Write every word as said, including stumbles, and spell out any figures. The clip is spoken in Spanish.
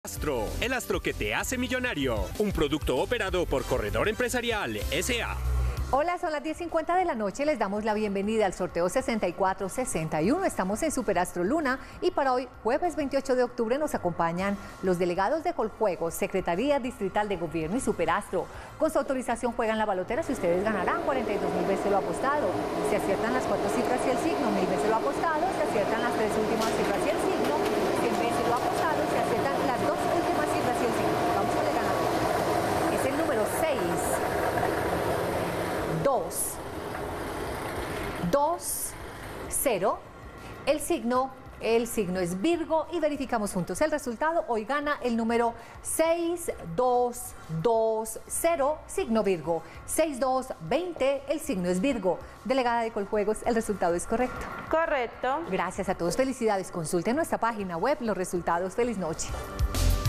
Astro, el astro que te hace millonario. Un producto operado por Corredor Empresarial S A Hola, son las diez cincuenta de la noche. Les damos la bienvenida al sorteo sesenta y cuatro sesenta y uno. Estamos en Superastro Luna y para hoy, jueves veintiocho de octubre, nos acompañan los delegados de Coljuegos, Secretaría Distrital de Gobierno y Superastro. Con su autorización juegan la balotera. Si ustedes ganarán cuarenta y dos mil veces lo apostado. Si aciertan las cuatro cifras y el signo, mil veces lo apostado. Si aciertan las tres últimas cifras y el signo, cien veces lo apostado. Si aciertan las dos últimas cifras y el signo. Vamos con el ganador. Es el número seis. dos, dos, cero, el signo, el signo es Virgo y verificamos juntos el resultado. Hoy gana el número seis dos dos cero, signo Virgo, seis dos veinte, el signo es Virgo. Delegada de Coljuegos, el resultado es correcto. Correcto. Gracias a todos, felicidades. Consulten nuestra página web los resultados. Feliz noche.